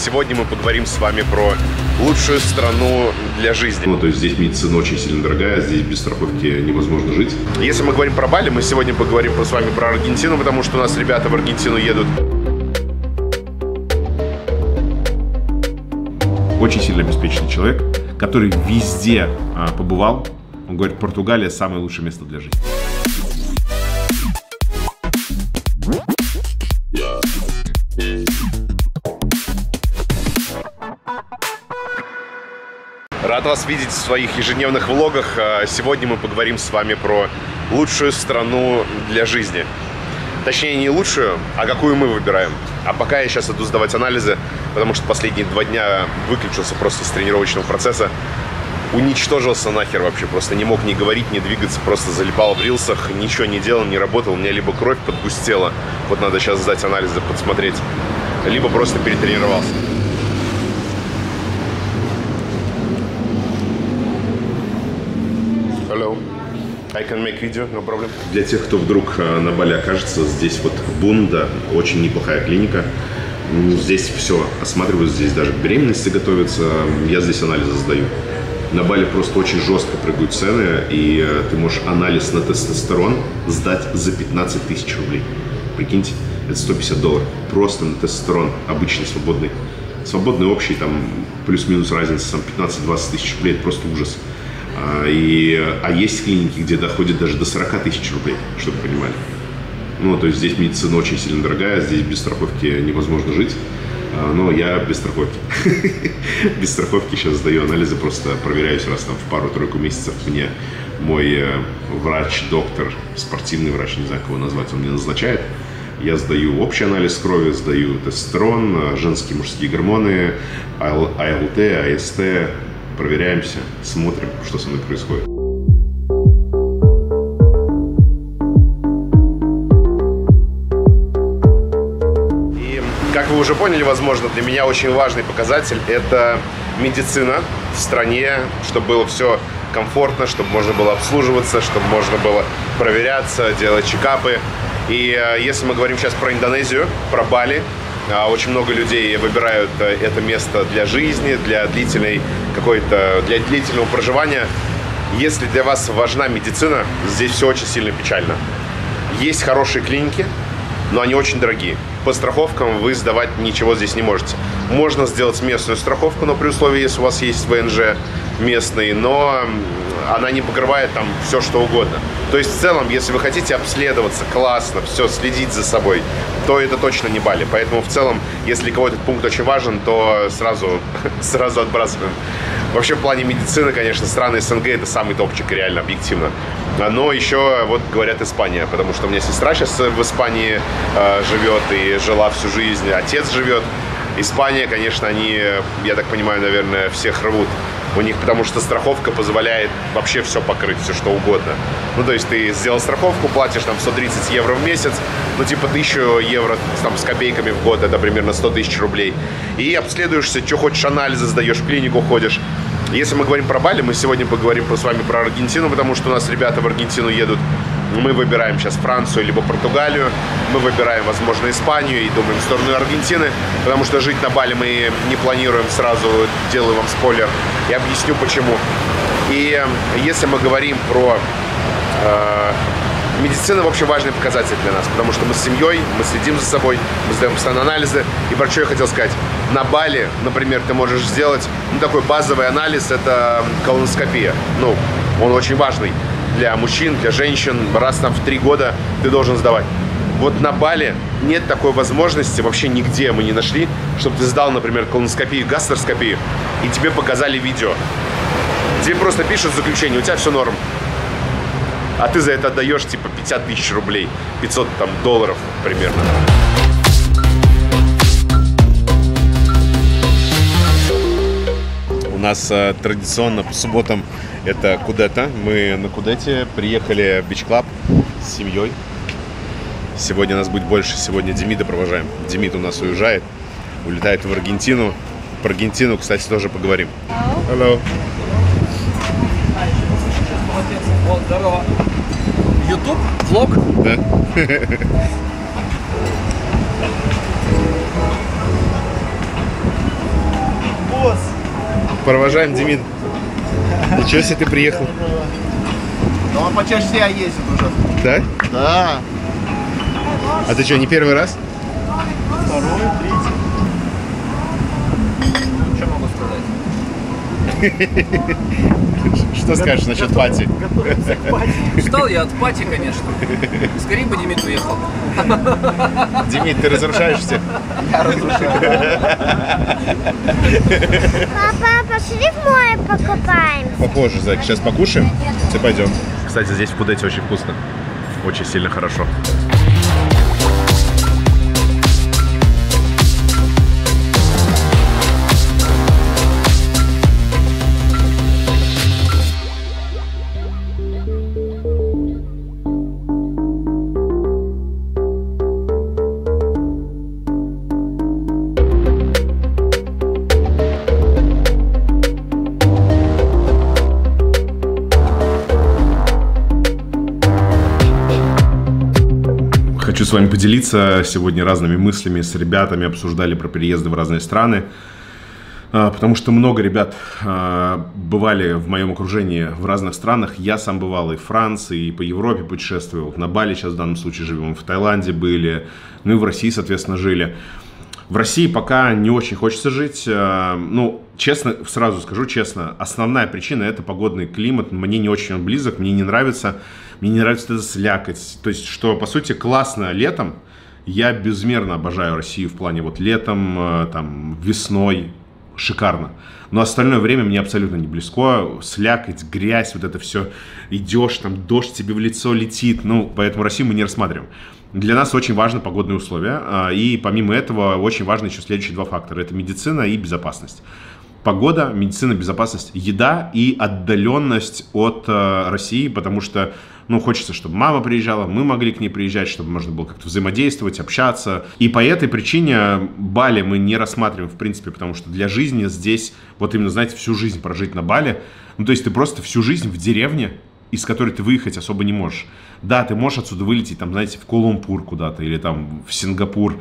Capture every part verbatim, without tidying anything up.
Сегодня мы поговорим с вами про лучшую страну для жизни. Ну, то есть здесь медицина очень сильно дорогая, здесь без страховки невозможно жить. Если мы говорим про Бали, мы сегодня поговорим с вами про Аргентину, потому что у нас ребята в Аргентину едут. Очень сильно обеспеченный человек, который везде а, побывал. Он говорит, Португалия самое лучшее место для жизни. Рад вас видеть в своих ежедневных влогах. Сегодня мы поговорим с вами про лучшую страну для жизни. Точнее, не лучшую, а какую мы выбираем. А пока я сейчас иду сдавать анализы, потому что последние два дня выключился просто с тренировочного процесса. Уничтожился нахер вообще, просто не мог ни говорить, ни двигаться, просто залипал в рилсах, ничего не делал, не работал. У меня либо кровь подгустела, вот надо сейчас сдать анализы, подсмотреть, либо просто перетренировался. Hello. I can make video, no problem. Для тех, кто вдруг на Бали окажется, здесь вот Бунда, очень неплохая клиника. Здесь все осматривают, здесь даже к беременности готовятся. Я здесь анализы сдаю. На Бали просто очень жестко прыгают цены, и ты можешь анализ на тестостерон сдать за пятнадцать тысяч рублей. Прикиньте, это сто пятьдесят долларов. Просто на тестостерон, обычный, свободный. Свободный общий, там плюс-минус разница, там пятнадцать-двадцать тысяч рублей, это просто ужас. А, и, а есть клиники, где доходит даже до сорока тысяч рублей, чтобы вы понимали. Ну, то есть здесь медицина очень сильно дорогая, здесь без страховки невозможно жить. Но я без страховки. Без страховки сейчас сдаю анализы, просто проверяюсь раз там в пару-тройку месяцев. Мне мой врач, доктор, спортивный врач, не знаю, кого назвать, он мне назначает. Я сдаю общий анализ крови, сдаю тестостерон, женские, мужские гормоны, АЛТ, АСТ. Проверяемся, смотрим, что со мной происходит. Как вы уже поняли, возможно, для меня очень важный показатель – это медицина в стране, чтобы было все комфортно, чтобы можно было обслуживаться, чтобы можно было проверяться, делать чекапы. И если мы говорим сейчас про Индонезию, про Бали, очень много людей выбирают это место для жизни, для длительной какой-то, для длительного проживания. Если для вас важна медицина, здесь все очень сильно печально. Есть хорошие клиники, но они очень дорогие. По страховкам вы сдавать ничего здесь не можете. Можно сделать местную страховку, но при условии, если у вас есть ВНЖ местный, но она не покрывает там все, что угодно. То есть в целом, если вы хотите обследоваться классно, все, следить за собой, то это точно не Бали. Поэтому в целом, если кого-то этот пункт очень важен, то сразу, сразу отбрасываем. Вообще в плане медицины, конечно, страны СНГ это самый топчик, реально, объективно. Но еще, вот говорят, Испания, потому что у меня сестра сейчас в Испании э, живет и жила всю жизнь, отец живет. Испания, конечно, они, я так понимаю, наверное, всех рвут. У них, потому что страховка позволяет вообще все покрыть, все что угодно. Ну, то есть ты сделал страховку, платишь там сто тридцать евро в месяц, ну, типа тысячу евро там, с копейками в год, это примерно сто тысяч рублей. И обследуешься, что хочешь, анализы сдаешь, в клинику ходишь. Если мы говорим про Бали, мы сегодня поговорим с вами про Аргентину, потому что у нас ребята в Аргентину едут. Мы выбираем сейчас Францию либо Португалию, мы выбираем, возможно, Испанию и думаем в сторону Аргентины, потому что жить на Бали мы не планируем, сразу делаю вам спойлер и объясню почему. И если мы говорим про э, медицину, вообще важный показатель для нас, потому что мы с семьей, мы следим за собой, мы сдаем постоянно анализы. И про что я хотел сказать, на Бали, например, ты можешь сделать ну, такой базовый анализ, это колоноскопия, ну, он очень важный. Для мужчин, для женщин, раз там в три года ты должен сдавать. Вот на Бали нет такой возможности, вообще нигде мы не нашли, чтобы ты сдал, например, колоноскопию, гастроскопию, и тебе показали видео. Тебе просто пишут заключение, у тебя все норм. А ты за это отдаешь типа пятьдесят тысяч рублей, пятьсот там, долларов примерно. У нас э, традиционно по субботам это Кудета. Мы на Кудете приехали в бич-клаб с семьей. Сегодня нас будет больше. Сегодня Демида провожаем. Демид у нас уезжает, улетает в Аргентину. Про Аргентину, кстати, тоже поговорим. Hello. Здорово. YouTube? Влог? Да. Провожаем, Демид. Ничего себе ты приехал. Ну, он почаще всего ездит уже. Да? Да. А ты что, не первый раз? Второй, третий. Что могу сказать? Что скажешь насчет пати? Готовимся к пати. Устал я от пати, конечно. Скорее бы Демид уехал. Демид, ты разрушаешь всех. Я разрушаю. Папа, пошли в море покупаемся. Попозже, Зайка. Сейчас покушаем, все пойдем. Кстати, здесь в Кудете очень вкусно. Очень сильно хорошо. Хочу с вами поделиться сегодня разными мыслями с ребятами, обсуждали про переезды в разные страны, потому что много ребят бывали в моем окружении в разных странах. Я сам бывал и в Франции, и по Европе путешествовал, на Бали сейчас в данном случае живем, в Таиланде были, ну и в России, соответственно, жили. В России пока не очень хочется жить. Ну, честно, сразу скажу честно, основная причина – это погодный климат. Мне не очень он близок, мне не нравится. Мне не нравится эта слякоть. То есть, что, по сути, классно летом. Я безмерно обожаю Россию в плане вот летом, там, весной. Шикарно. Но остальное время мне абсолютно не близко. Слякоть, грязь, вот это все. Идешь, там, дождь тебе в лицо летит. Ну, поэтому Россию мы не рассматриваем. Для нас очень важны погодные условия, и помимо этого очень важны еще следующие два фактора. Это медицина и безопасность. Погода, медицина, безопасность, еда и отдаленность от э, России, потому что, ну, хочется, чтобы мама приезжала, мы могли к ней приезжать, чтобы можно было как-то взаимодействовать, общаться. И по этой причине Бали мы не рассматриваем, в принципе, потому что для жизни здесь, вот именно, знаете, всю жизнь прожить на Бали, ну, то есть ты просто всю жизнь в деревне, из которой ты выехать особо не можешь. Да, ты можешь отсюда вылететь, там, знаете, в Куала-Лумпур куда-то или там в Сингапур.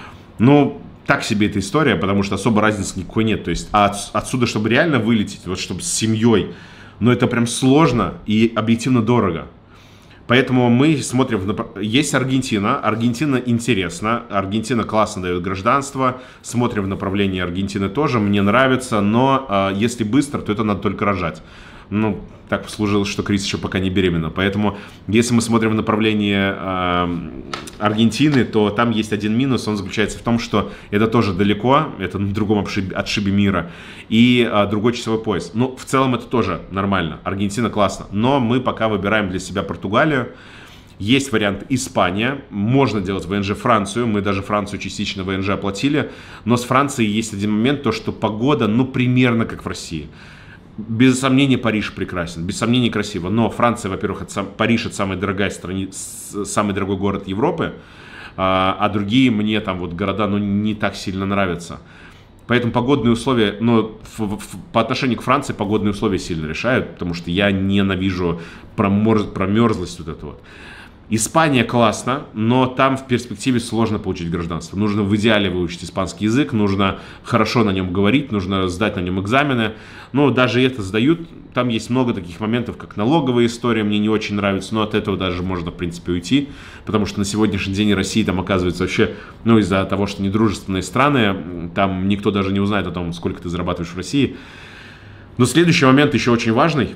Но так себе эта история, потому что особо разницы никакой нет. То есть а от, отсюда, чтобы реально вылететь, вот чтобы с семьей, ну это прям сложно и объективно дорого. Поэтому мы смотрим, в... есть Аргентина, Аргентина интересна, Аргентина классно дает гражданство, смотрим в направлении Аргентины тоже, мне нравится, но э, если быстро, то это надо только рожать. Ну, так послужилось, что Крис еще пока не беременна. Поэтому, если мы смотрим в направлении э, Аргентины, то там есть один минус. Он заключается в том, что это тоже далеко, это на другом отшибе, отшибе мира, и э, другой часовой пояс. Ну, в целом это тоже нормально. Аргентина классно. Но мы пока выбираем для себя Португалию. Есть вариант Испания, можно делать ВНЖ Францию, мы даже Францию частично ВНЖ оплатили. Но с Францией есть один момент, то что погода, ну, примерно как в России. Без сомнения, Париж прекрасен, без сомнений красиво, но Франция, во-первых, это сам, Париж это самая дорогая страна, самый дорогой город Европы, а, а другие мне там вот города, ну, не так сильно нравятся. Поэтому погодные условия, ну, в, в, по отношению к Франции погодные условия сильно решают, потому что я ненавижу промерз, промерзлость вот эту вот. Испания классно, но там в перспективе сложно получить гражданство. Нужно в идеале выучить испанский язык, нужно хорошо на нем говорить, нужно сдать на нем экзамены. Но даже это сдают. Там есть много таких моментов, как налоговая история, мне не очень нравится, но от этого даже можно, в принципе, уйти. Потому что на сегодняшний день Россия там оказывается вообще, ну, из-за того, что недружественные страны, там никто даже не узнает о том, сколько ты зарабатываешь в России. Но следующий момент еще очень важный.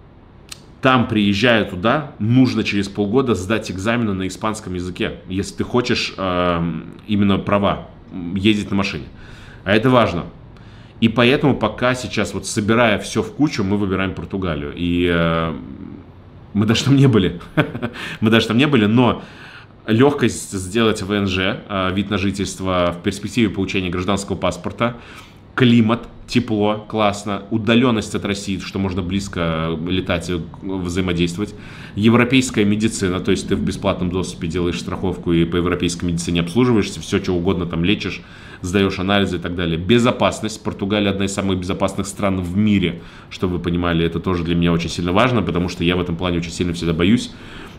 Там, приезжая туда, нужно через полгода сдать экзамены на испанском языке, если ты хочешь э, именно права, ездить на машине. А это важно. И поэтому пока сейчас, вот собирая все в кучу, мы выбираем Португалию. И э, мы даже там не были. мы даже там не были, но легкость сделать ВНЖ, э, вид на жительство в перспективе получения гражданского паспорта, климат, тепло, классно, удаленность от России, что можно близко летать и взаимодействовать, европейская медицина, то есть ты в бесплатном доступе делаешь страховку и по европейской медицине обслуживаешься, все, что угодно там лечишь, сдаешь анализы и так далее. Безопасность. Португалия одна из самых безопасных стран в мире, чтобы вы понимали, это тоже для меня очень сильно важно, потому что я в этом плане очень сильно всегда боюсь.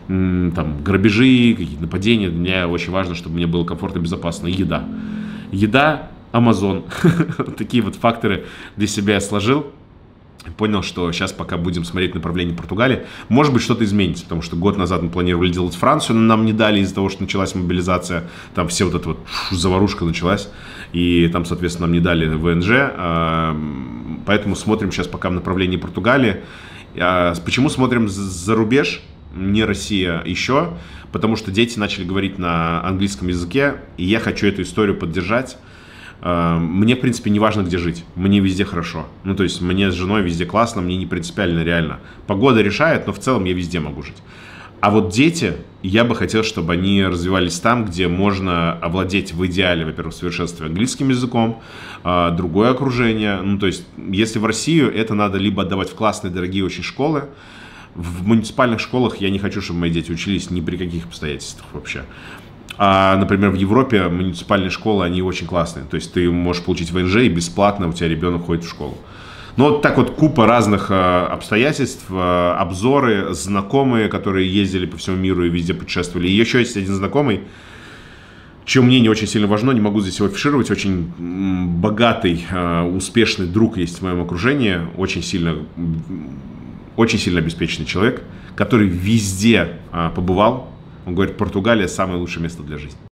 Там грабежи, какие-то нападения, для меня очень важно, чтобы мне было комфортно и безопасно. Еда. Еда Amazon. Такие вот факторы для себя я сложил. Понял, что сейчас пока будем смотреть направление Португалии. Может быть, что-то изменится, потому что год назад мы планировали делать Францию, но нам не дали из-за того, что началась мобилизация. Там все вот эта вот заварушка началась. И там, соответственно, нам не дали ВНЖ. Поэтому смотрим сейчас пока в направлении Португалии. Почему смотрим за рубеж, не Россия еще? Потому что дети начали говорить на английском языке, и я хочу эту историю поддержать. Мне, в принципе, не важно, где жить. Мне везде хорошо. Ну, то есть, мне с женой везде классно, мне не принципиально, реально. Погода решает, но в целом я везде могу жить. А вот дети, я бы хотел, чтобы они развивались там, где можно овладеть в идеале, во-первых, в совершенстве английским языком, другое окружение. Ну, то есть, если в Россию, это надо либо отдавать в классные, дорогие очень школы. В муниципальных школах я не хочу, чтобы мои дети учились ни при каких обстоятельствах вообще. А, например, в Европе муниципальные школы, они очень классные. То есть ты можешь получить ВНЖ и бесплатно у тебя ребенок ходит в школу. Но вот так вот купа разных э, обстоятельств, э, обзоры, знакомые, которые ездили по всему миру и везде путешествовали. И еще есть один знакомый, чье мнение очень сильно важно, не могу здесь его афишировать. Очень богатый, э, успешный друг есть в моем окружении. Очень сильно, очень сильно обеспеченный человек, который везде э, побывал. Он говорит, Португалия – самое лучшее место для жизни.